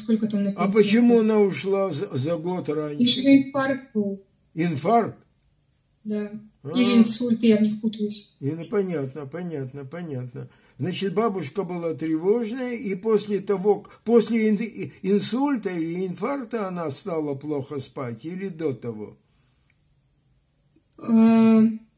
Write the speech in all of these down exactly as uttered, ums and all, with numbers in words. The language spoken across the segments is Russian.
сколько там на А пенсию. почему она ушла за, за год раньше? У нее инфаркт был. Инфаркт? Да. А, Или инсульт, я в них путаюсь. и, ну, понятно, понятно, понятно. Значит, бабушка была тревожная, и после того, после инсульта или инфаркта она стала плохо спать, или до того? А,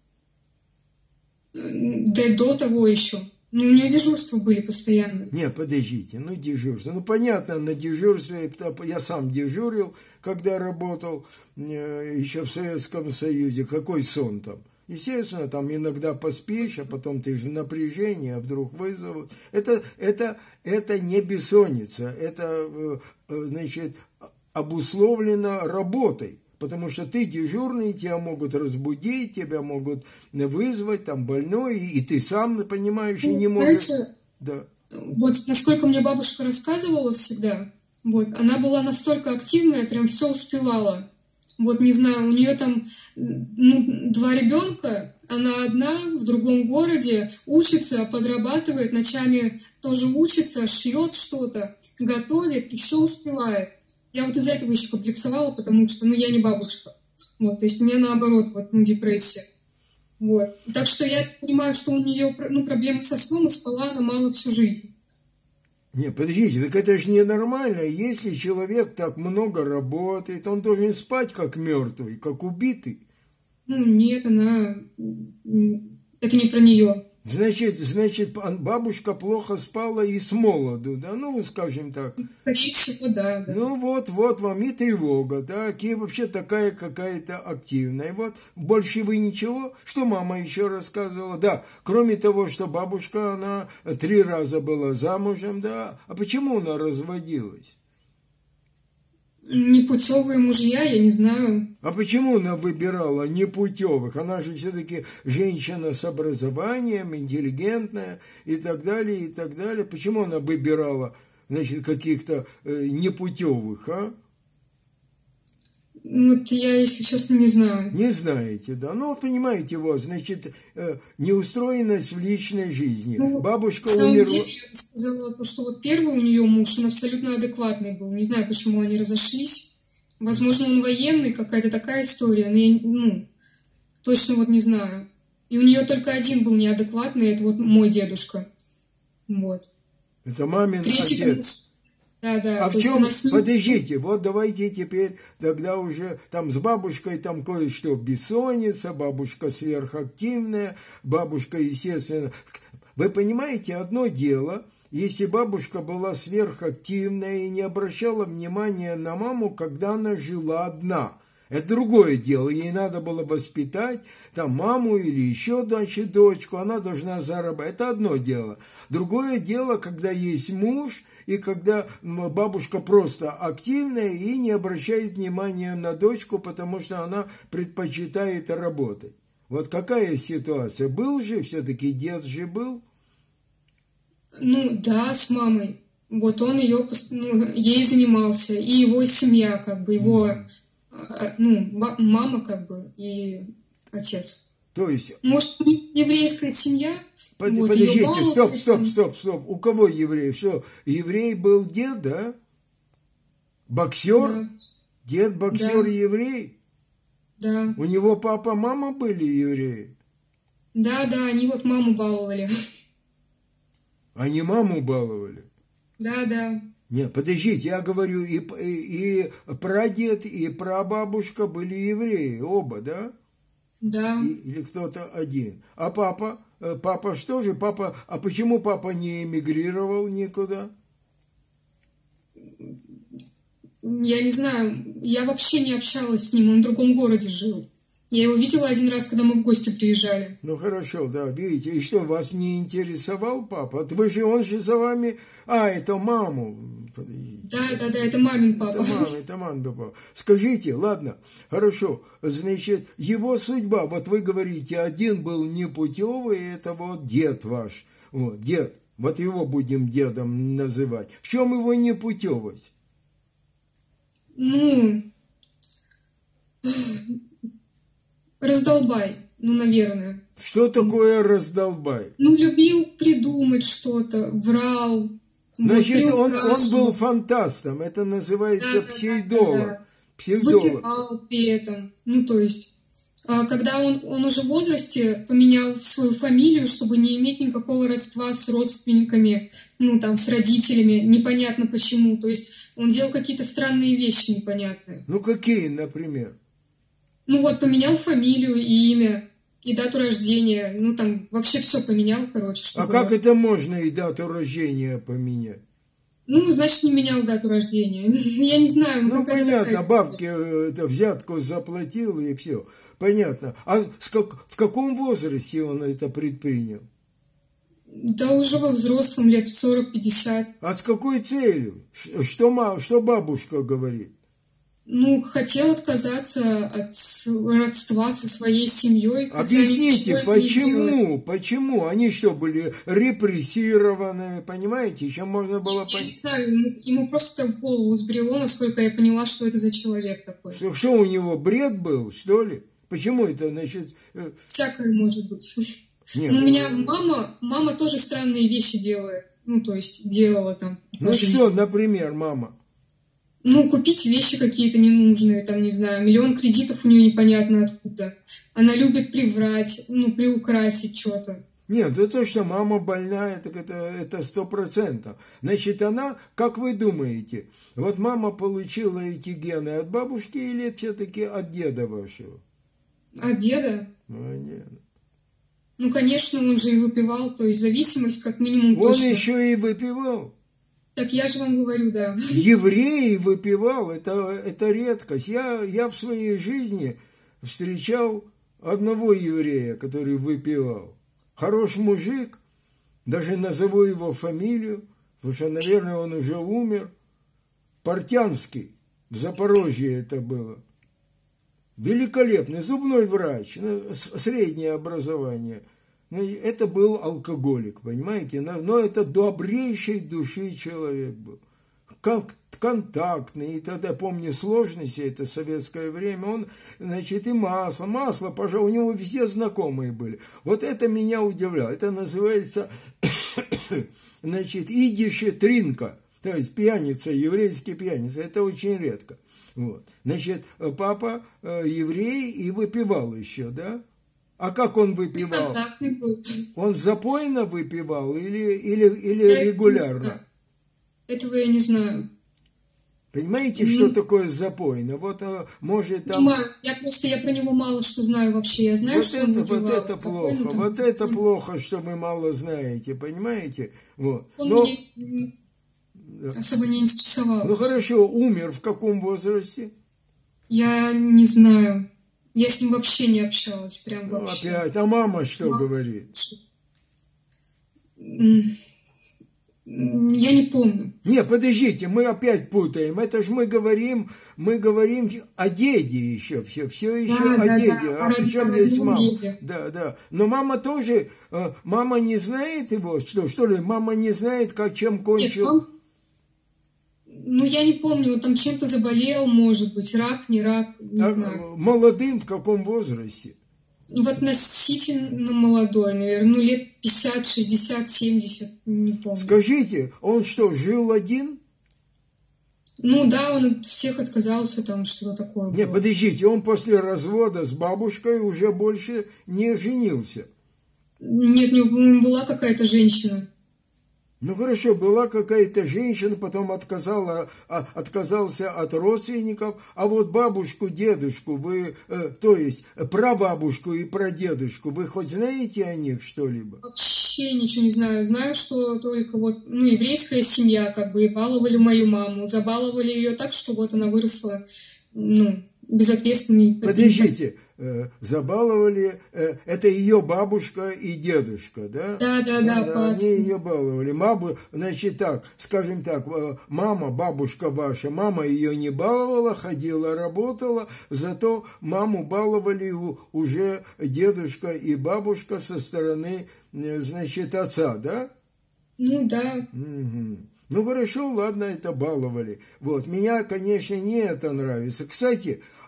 да до того еще. Ну, у нее дежурства были постоянно. Не, подождите, ну дежурство. Ну, понятно, на дежурстве, я сам дежурил, когда работал еще в Советском Союзе. Какой сон там? Естественно, там иногда поспишь, а потом ты же в напряжении, а вдруг вызовут. Это, это, это не бессонница, это, значит, обусловлено работой. Потому что ты дежурный, тебя могут разбудить, тебя могут вызвать, там больной, и ты сам, понимаешь, и не можешь... Знаете, да. Вот насколько мне бабушка рассказывала всегда, вот, она была настолько активная, прям все успевала. Вот, не знаю, у нее там ну, два ребенка, она одна в другом городе, учится, подрабатывает, ночами тоже учится, шьет что-то, готовит и все успевает. Я вот из-за этого еще комплексовала, потому что, ну, я не бабушка. Вот, то есть у меня наоборот, вот, ну, депрессия. Вот. Так что я понимаю, что у нее, ну, проблемы со сном, и спала она мало всю жизнь. Не, подождите, так это же ненормально. Если человек так много работает, он должен спать как мертвый, как убитый. Ну, нет, она... Это не про нее. Значит, значит, бабушка плохо спала и с молоду, да, ну, скажем так. Скорее всего, да, да. Ну, вот, вот вам и тревога, да, и вообще такая какая-то активная. Вот, больше вы ничего? Что мама еще рассказывала? Да, кроме того, что бабушка, она три раза была замужем, да, а почему она разводилась? Непутевые мужья, я не знаю. А почему она выбирала непутевых? Она же все-таки женщина с образованием, интеллигентная и так далее, и так далее. Почему она выбирала, значит, каких-то э, непутевых, а? Вот я, если честно, не знаю. Не знаете, да? Ну, понимаете, вот, значит, э, неустроенность в личной жизни. Ну, бабушка на самом умерла... деле, я бы сказала, что вот первый у нее муж, он абсолютно адекватный был. Не знаю, почему они разошлись. Возможно, он военный, какая-то такая история, но я, ну, точно вот не знаю. И у нее только один был неадекватный, это вот мой дедушка. Вот. Это мамин Третий отец. муж. Да, да. А в чем, подождите, вот давайте теперь тогда уже там с бабушкой там кое-что бессонница, бабушка сверхактивная, бабушка, естественно. Вы понимаете, одно дело, если бабушка была сверхактивная и не обращала внимания на маму, когда она жила одна. Это другое дело, ей надо было воспитать там маму или еще, значит, дочку, она должна зарабатывать. Это одно дело. Другое дело, когда есть муж, и когда бабушка просто активная и не обращает внимания на дочку, потому что она предпочитает работать. Вот какая ситуация? Был же все-таки, дед же был? Ну, да, с мамой. Вот он ее, ну, ей занимался, и его семья, как бы, его, ну, мама, как бы, и отец. То есть... Может, еврейская семья? Под, вот, подождите, стоп, стоп, стоп, стоп. У кого еврей? Что, еврей был дед, да? Боксер? Да. Дед боксер да. еврей? Да. У него папа, мама были евреи? Да, да, они вот маму баловали. Они маму баловали? Да, да. Нет, подождите, я говорю, и, и, и прадед, и прабабушка были евреи, оба, да? Да. И, или кто-то один. А папа? Папа что же? Папа, а почему папа не эмигрировал никуда? Я не знаю, я вообще не общалась с ним, он в другом городе жил. Я его видела один раз, когда мы в гости приезжали. Ну хорошо, да, видите. И что, вас не интересовал папа? Вы же, он же за вами... А, это маму. Да, да, да, это мамин папа. Это мама, это мамин папа. Скажите, ладно, хорошо, значит, его судьба, вот вы говорите, один был непутевый, это вот дед ваш, вот, дед, вот его будем дедом называть. В чем его непутевость? Ну, раздолбай, ну, наверное. Что такое раздолбай? Ну, любил придумать что-то, врал. Вот, Значит, он, он был приукрашивал. фантастом, это называется Да, да, да, да, псевдолог. да. Псевдолог. Выпивал при этом. Ну, то есть, а когда он, он уже в возрасте поменял свою фамилию, чтобы не иметь никакого родства с родственниками, ну, там, с родителями, непонятно почему. То есть, он делал какие-то странные вещи непонятные. Ну, какие, например? Ну, вот, поменял фамилию и имя, и дату рождения. Ну, там, вообще все поменял, короче. А Чтобы... как это можно и дату рождения поменять? Ну, значит, не менял дату рождения. Я не знаю. Ну, Ну, какая-то понятно, такая... бабке э, это, взятку заплатил и все. Понятно. А с как, в каком возрасте он это предпринял? Да уже во взрослом, лет сорок-пятьдесят. А с какой целью? Что, ма- что бабушка говорит? Ну, хотел отказаться от родства со своей семьей. Объясните, почему? Почему? Они что, были репрессированы, понимаете? Еще можно было Я не знаю, ему, ему просто в голову взбрело, насколько я поняла, что это за человек такой. Что, что у него, бред был, что ли? Почему это, значит... Всякое может быть. Нет, Но у меня мама, мама тоже странные вещи делает. Ну, то есть, делала там. Ну, что, например, мама? Ну, купить вещи какие-то ненужные, там, не знаю, миллион кредитов у нее непонятно откуда. Она любит приврать, ну, приукрасить что-то. Нет, это то, что мама больная, так это это сто процентов. Значит, она, как вы думаете, вот мама получила эти гены от бабушки или все-таки от деда вашего? От деда? Ну, нет. Ну, конечно, он же и выпивал, то есть зависимость как минимум Он точно. еще и выпивал. Так я же вам говорю, да. Еврей выпивал, это, это редкость. Я, я в своей жизни встречал одного еврея, который выпивал. Хороший мужик, даже назову его фамилию, потому что, наверное, он уже умер. Портянский, в Запорожье это было. Великолепный зубной врач, среднее образование. Это был алкоголик, понимаете? Но это добрейшей души человек был. Как контактный, и тогда, помню, сложности, это советское время, он, значит, и масло, масло, пожалуй, у него везде знакомые были. Вот это меня удивляло. Это называется, значит, идише тринка, то есть пьяница, еврейский пьяница. Это очень редко. Вот. Значит, папа еврей и выпивал еще, да? А как он выпивал? Он запойно выпивал или, или, или регулярно? Этого я не знаю. Понимаете, что mm. такое запойно? Вот, может, там... Понимаю. Я просто, я про него мало что знаю вообще. Я знаю, вот что это, он выпивал. Вот это запойно, плохо, там, вот запойно. это плохо, что вы мало знаете, понимаете? Вот. Он Но... меня особо не интересовал. Ну, хорошо, умер в каком возрасте? Я не знаю. Я с ним вообще не общалась, прям ну, вообще. Опять, а мама что мама... говорит? Я не помню. Не, подождите, мы опять путаем. Это же мы говорим, мы говорим о деде еще, все, все еще да, о да, деде. Да, а причем здесь мама? Деде. Да, да. Но мама тоже, мама не знает его, что, что ли? Мама не знает, как чем кончил. Нет, мам... Ну, я не помню, он там чем-то заболел, может быть, рак, не рак, не а знаю. Молодым в каком возрасте? Ну, в относительно молодой, наверное, ну, лет пятьдесят, шестьдесят, семьдесят, не помню. Скажите, он что, жил один? Ну, да, он от всех отказался, там, что-то такое было. Нет, подождите, он после развода с бабушкой уже больше не женился? Нет, у него была какая-то женщина. Ну хорошо, была какая-то женщина, потом отказала, а, отказался от родственников, а вот бабушку, дедушку, вы, э, то есть прабабушку и прадедушку, вы хоть знаете о них что-либо? Вообще ничего не знаю. Знаю, что только вот, ну, еврейская семья, как бы, и баловали мою маму, забаловали ее так, что вот она выросла, ну, безответственной. Подождите. Забаловали, это ее бабушка и дедушка, да? Да, да, да, да они ее баловали. Маму, значит так, скажем так, мама, бабушка ваша, мама ее не баловала, ходила, работала, зато маму баловали уже дедушка и бабушка со стороны, значит, отца, да? Ну, да. Угу. Ну, хорошо, ладно, это баловали. Вот, меня, конечно, не это нравится. Кстати,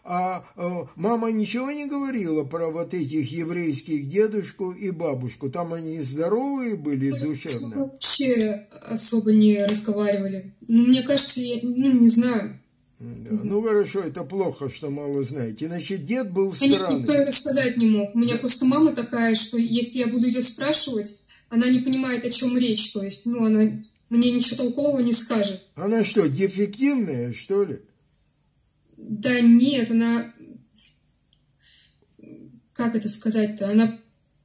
а мама ничего не говорила про вот этих еврейских дедушку и бабушку? Там они здоровые были душевно? Вообще особо не разговаривали. Ну, мне кажется, я ну, не знаю. Да. Ну хорошо, это плохо, что мало знаете. Значит, дед был странный. Никто и рассказать не мог. У меня да. просто мама такая, что если я буду ее спрашивать, она не понимает, о чем речь. То есть, ну, она мне ничего толкового не скажет. Она что, дефективная, что ли? Да нет, она... Как это сказать-то? Она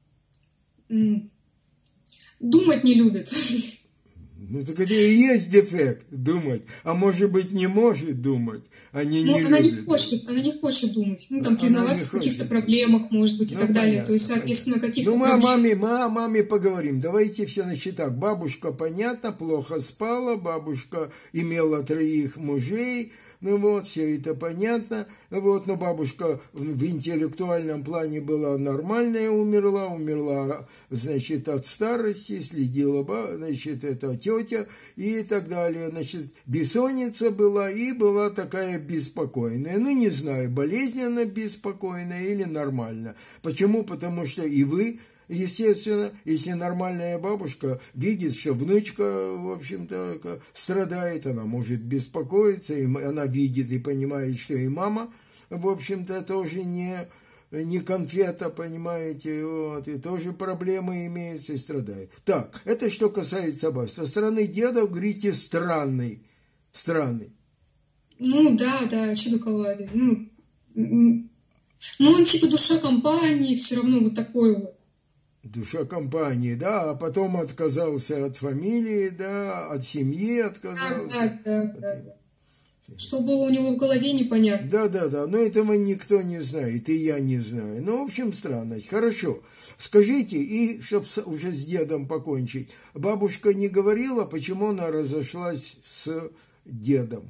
думать не любит. Ну, так это и есть дефект, думать. А может быть, не может думать, а не ну, не она любит. не хочет, она не хочет думать. Ну, там, признаваться в каких-то проблемах, может быть, и ну, так понятно, далее. То есть, соответственно, понятно. каких-то Ну, мы проблем... о маме, мы о маме поговорим. Давайте все, значит, так. Бабушка, понятно, плохо спала. Бабушка имела троих мужей. Ну вот, все это понятно. Вот, но бабушка в интеллектуальном плане была нормальная, умерла, умерла, значит, от старости, следила, значит, это тетя и так далее. Значит, бессонница была и была такая беспокойная. Ну, не знаю, болезненно беспокойная или нормально. Почему? Потому что и вы... Естественно, если нормальная бабушка видит, что внучка, в общем-то, страдает, она может беспокоиться, и она видит и понимает, что и мама, в общем-то, тоже не, не конфета, понимаете, вот, и тоже проблемы имеются и страдает. Так, это что касается вас. Со стороны деда, говорите, странный, странный. Ну, да, да, чудаковатый. Ну, ну, он типа душа компании, все равно вот такой вот. Душа компании, да, а потом отказался от фамилии, да, от семьи отказался. Да, да, да, да, да. Что было у него в голове, непонятно. Да, да, да, но этого никто не знает, и я не знаю. Ну, в общем, странность. Хорошо. Скажите, и, чтобы уже с дедом покончить, бабушка не говорила, почему она разошлась с дедом?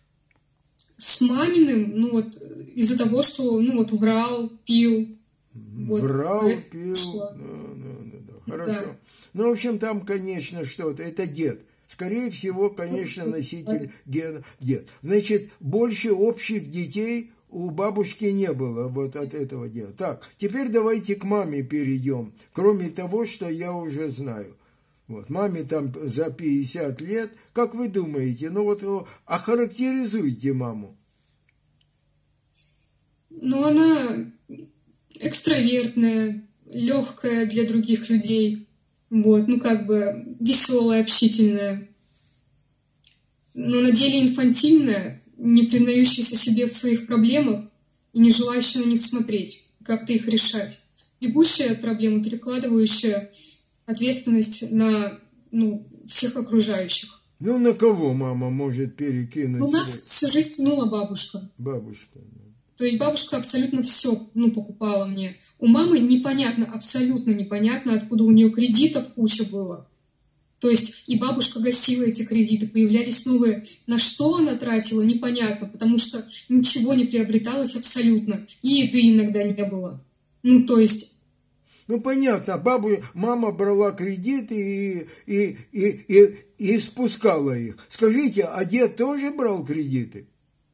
С маминым, ну вот, из-за того, что, ну вот, врал, пил. Вот, врал, пил, да, да, да, да. Хорошо. Да. Ну, в общем, там, конечно, что-то, это дед. Скорее всего, конечно, носитель гена дед. Значит, больше общих детей у бабушки не было вот от этого деда. Так, теперь давайте к маме перейдем, кроме того, что я уже знаю. Вот, маме там за пятьдесят лет. Как вы думаете, ну вот, охарактеризуйте маму. Ну, она... экстравертная, легкая для других людей, вот, ну как бы веселая, общительная, но на деле инфантильная, не признающаяся себе в своих проблемах и не желающая на них смотреть, как-то их решать, бегущая от проблемы, перекладывающая ответственность на ну, всех окружающих. Ну на кого мама может перекинуть? У нас всю жизнь тянула бабушка. Бабушка. То есть бабушка абсолютно все ну, покупала мне. У мамы непонятно, абсолютно непонятно, откуда у нее кредитов куча было. То есть и бабушка гасила эти кредиты, появлялись новые. На что она тратила, непонятно, потому что ничего не приобреталось абсолютно. И еды иногда не было. Ну, то есть... Ну, понятно, бабу, мама брала кредиты и, и, и, и, и спускала их. Скажите, а дед тоже брал кредиты?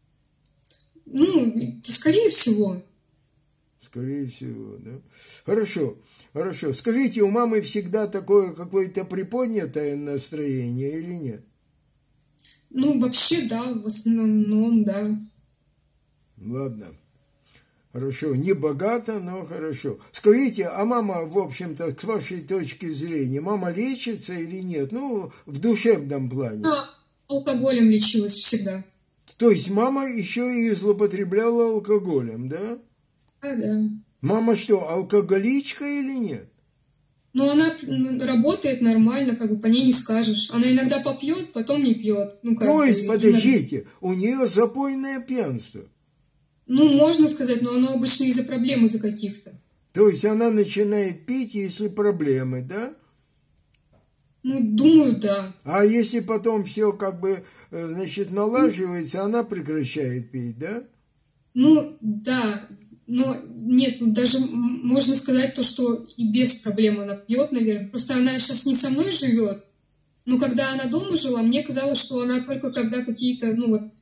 Ну, скорее всего. Скорее всего, да. Хорошо, хорошо. Скажите, у мамы всегда такое какое-то приподнятое настроение или нет? Ну, вообще, да, в основном, да. Ладно. Хорошо, не богато, но хорошо. Скажите, а мама, в общем-то, с вашей точки зрения, мама лечится или нет? Ну, в душевном плане. А, алкоголем лечилась всегда. То есть мама еще и злоупотребляла алкоголем, да? А, да. Мама что, алкоголичка или нет? Ну, она работает нормально, как бы по ней не скажешь. Она иногда попьет, потом не пьет. Ну, как То есть, бы, подождите, иногда... у нее запойное пьянство? Ну, можно сказать, но оно обычно из-за проблем, из-за каких-то. То есть, она начинает пить, если проблемы, да? Ну, думаю, да. А если потом все как бы, значит, налаживается, она прекращает пить, да? Ну, да. Но нет, даже можно сказать то, что и без проблем она пьет, наверное. Просто она сейчас не со мной живет. Но когда она дома жила, мне казалось, что она только когда какие-то, ну вот,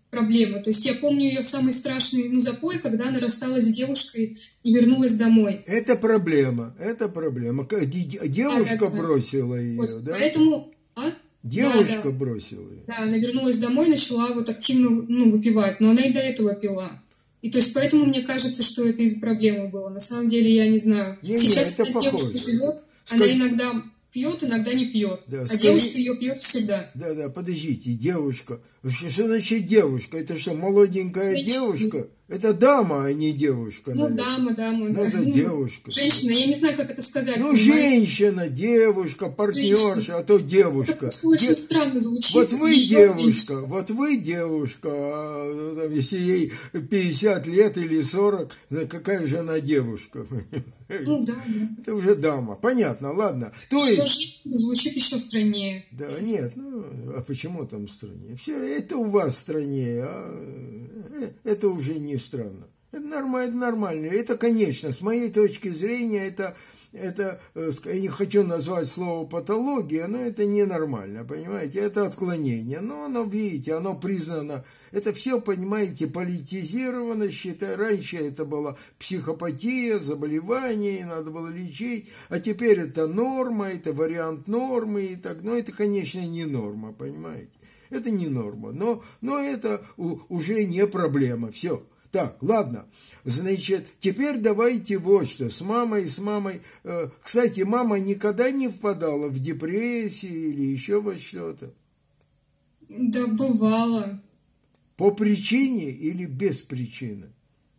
проблема. То есть я помню ее самый страшный, ну, запой, когда она рассталась с девушкой и вернулась домой. Это проблема, это проблема. Девушка да, да, бросила да. ее, вот, да? Поэтому... А? Девушка да, да. бросила ее. Да, она вернулась домой, начала вот активно, ну, выпивать, но она и до этого пила. И то есть поэтому мне кажется, что это из проблемы было. На самом деле я не знаю. Не, Сейчас не, она с девушкой живет, Скажи... она иногда пьет, иногда не пьет. Да, а скажи... девушка ее пьет всегда. Да, да, подождите, девушка. Что, что значит девушка? Это что, молоденькая Женщина. девушка? Это дама, а не девушка. Ну, наверное. дама, дама, ну, да. Это ну, девушка. Женщина, я не знаю, как это сказать. Ну, понимаете? женщина, девушка, партнерша, женщина. А то девушка. Это очень Де... странно звучит. Вот вы девушка, женщина. вот вы девушка, а, если ей пятьдесят лет или сорок, какая же она девушка? Ну, да, да. Это уже дама. Понятно, ладно. То есть... женщина звучит еще страннее. Да, нет, ну, а почему там страннее? Все, это у вас страннее, а это уже не странно. Это нормально, это нормально. Это, конечно, с моей точки зрения, это, это, я не хочу назвать слово патология, но это ненормально, понимаете? Это отклонение. Но оно, видите, оно признано, это все, понимаете, политизировано, считай, раньше это была психопатия, заболевание, надо было лечить, а теперь это норма, это вариант нормы, и так, но это, конечно, не норма, понимаете? Это не норма, но, но это уже не проблема, все. Так, ладно, значит, теперь давайте вот что, с мамой, с мамой, э, кстати, мама никогда не впадала в депрессию или еще во что-то? Да, бывало. По причине или без причины?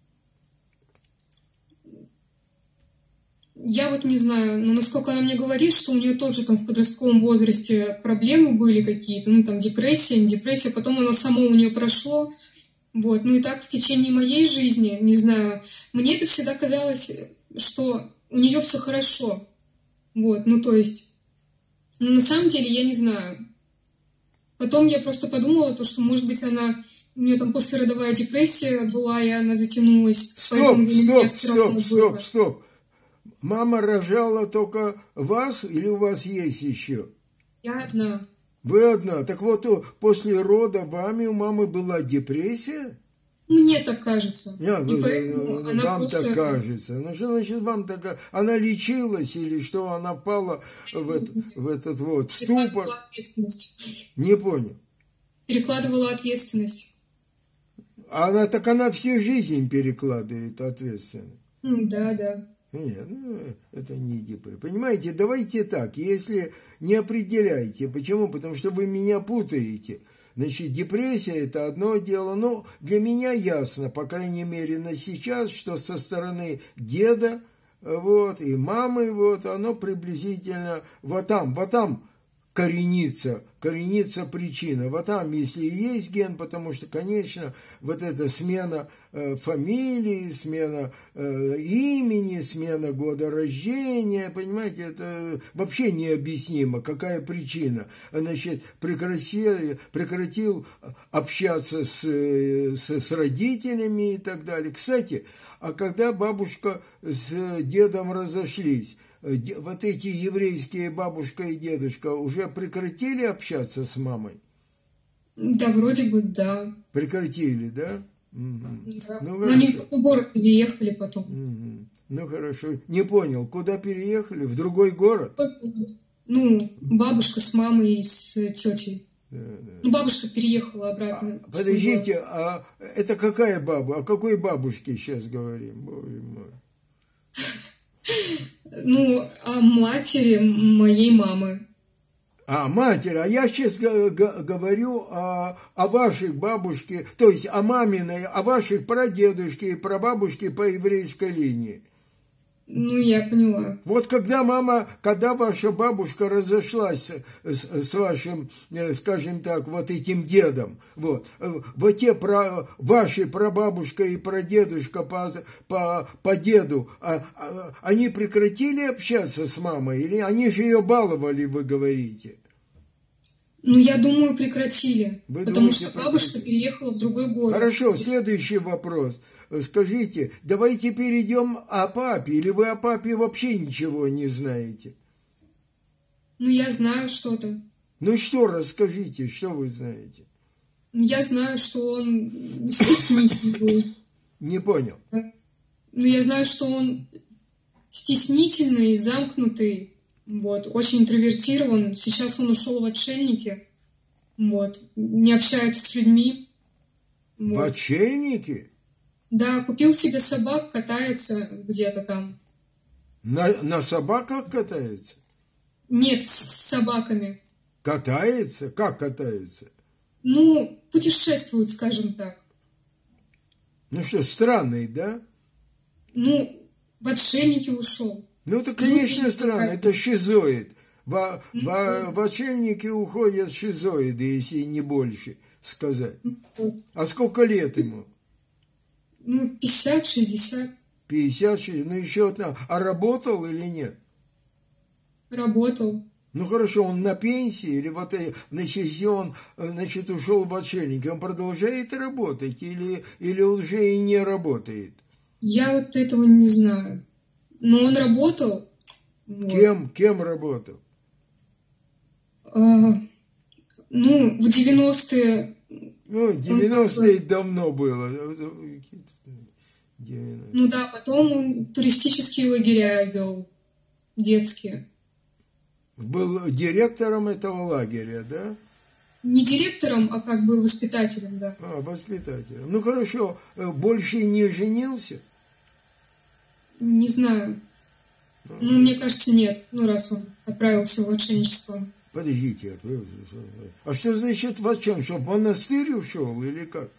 Я вот не знаю, но насколько она мне говорит, что у нее тоже там в подростковом возрасте проблемы были какие-то, ну там депрессия, не депрессия, потом оно само у нее прошло, вот, ну и так в течение моей жизни, не знаю, мне это всегда казалось, что у нее все хорошо, вот, ну то есть, но на самом деле я не знаю. Потом я просто подумала, то, что может быть она, у нее там послеродовая депрессия была, и она затянулась. Стоп, стоп, стоп, стоп, стоп. Мама рожала только вас или у вас есть еще? Я одна. Вы одна. Так вот, после рода вами у мамы была депрессия? Мне так кажется. Нет, и поэтому ну, она вам просто... так кажется. Ну что значит вам так? Она лечилась или что? Она пала в, это, в этот вот ступор? Перекладывала ответственность. Не понял. Перекладывала ответственность. Она так она всю жизнь перекладывает ответственность. Да, да. Нет, ну, это не депрессия. Понимаете, давайте так, если не определяйте. Почему? Потому что вы меня путаете. Значит, депрессия – это одно дело. Но для меня ясно, по крайней мере, на сейчас, что со стороны деда вот, и мамы, вот, оно приблизительно вот там, вот там коренится, коренится причина. Вот там, если и есть ген, потому что, конечно, вот эта смена э, фамилии, смена э, имени, смена года рождения, понимаете, это вообще необъяснимо, какая причина. Значит, прекратил, прекратил общаться с, с, с родителями и так далее. Кстати, а когда бабушка с дедом разошлись, вот эти еврейские бабушка и дедушка уже прекратили общаться с мамой? Да, вроде бы, да. Прекратили, да? Угу. Да. Ну, но они в другой город переехали потом. Угу. Ну, хорошо. Не понял, куда переехали? В другой город? Ну, бабушка с мамой и с тетей. Да, да. Ну, бабушка переехала обратно. А, подождите, а это какая баба? О какой бабушке сейчас говорим? Боже мой. Ну, о матери моей мамы. А, матери, а я сейчас говорю о, о вашей бабушке, то есть о маминой, о ваших прадедушке и прабабушке по еврейской линии. Ну, я поняла. Вот когда мама, когда ваша бабушка разошлась с, с вашим, скажем так, вот этим дедом, вот, вот те про, ваши прабабушка и прадедушка по, по, по деду, а, а, они прекратили общаться с мамой, или они же ее баловали, вы говорите? Ну, я думаю, прекратили, вы потому думаете, что бабушка прекратили? Переехала в другой город. Хорошо, следующий вопрос. Скажите, давайте перейдем о папе, или вы о папе вообще ничего не знаете? Ну, я знаю что-то. Ну что, расскажите, что вы знаете? Я знаю, что он стеснительный. Не понял. Ну, я знаю, что он стеснительный, замкнутый, вот, очень интровертирован. Сейчас он ушел в отшельники, вот, не общается с людьми. Вот. В отшельники? Да, купил себе собак, катается где-то там. На, на собаках катается? Нет, с собаками. Катается? Как катается? Ну, путешествует, скажем так. Ну что, странный, да? Ну, в отшельники ушел. Ну, это, конечно, ну, странно, это шизоид. В, ну, в, в отшельники уходят шизоиды, если не больше сказать. Ну, а сколько лет ему? Ну, пятьдесят-шестьдесят. пятьдесят-шестьдесят, ну еще одна. А работал или нет? Работал. Ну хорошо, он на пенсии, или вот, значит, если он, значит, ушел в отшельники, он продолжает работать или, или уже и не работает? Я вот этого не знаю. Но он работал. Кем, вот. Кем работал? А, ну, в девяностые. Ну, девяностые давно было. девяностые. Ну да, потом он туристические лагеря вел, детские. Был директором этого лагеря, да? Не директором, а как бы воспитателем, да. А, воспитателем. Ну хорошо, больше не женился? Не знаю. А. Ну, мне кажется, нет. Ну, раз он отправился в отшельничество. Подождите. А что значит в отшельничество? В монастырь ушел или как?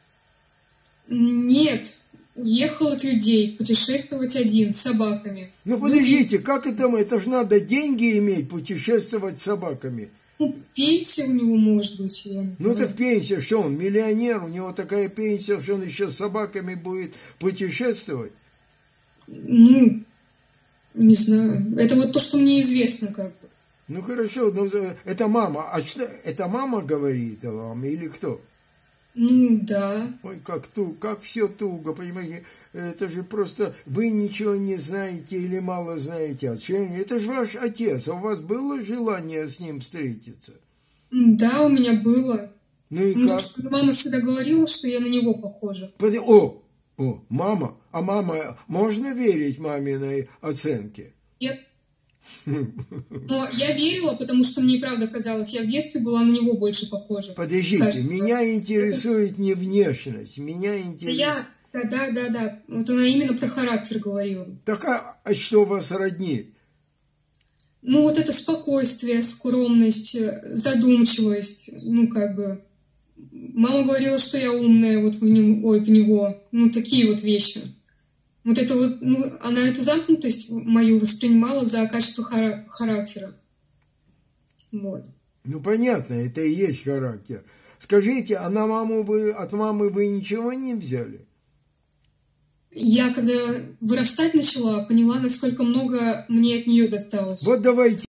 Нет. Уехал от людей, путешествовать один, с собаками. Ну, подождите, люди... как это? Это же надо деньги иметь, путешествовать с собаками. Ну, пенсия у него может быть. Я не ну, знаю. так пенсия, что он, миллионер, у него такая пенсия, что он еще с собаками будет путешествовать? Ну, не знаю. Это вот то, что мне известно, как бы. Ну, хорошо, но это мама. А что, это мама говорит вам или кто? Ну, да. Ой, как туго, как все туго, понимаете, это же просто, вы ничего не знаете или мало знаете о чем. Это же ваш отец, а у вас было желание с ним встретиться? Да, у меня было. Ну и ну, как? Что мама всегда говорила, что я на него похожа. О, о, мама, а мама, можно верить маминой оценке? Нет. Но я верила, потому что мне и правда казалось, я в детстве была на него больше похожа. Подождите, скажем, меня интересует не внешность, меня интересует... Я, да, да, да, да, вот она именно про характер говорила. Так, а, а что вас роднит? Ну, вот это спокойствие, скромность, задумчивость, ну, как бы... Мама говорила, что я умная, вот в него, ой, в него, ну, такие вот вещи. Вот это вот, ну, она эту замкнутость мою воспринимала за качество хара- характера. Вот. Ну, понятно, это и есть характер. Скажите, а на маму вы, от мамы вы ничего не взяли? Я, когда вырастать начала, поняла, насколько много мне от нее досталось. Вот давайте.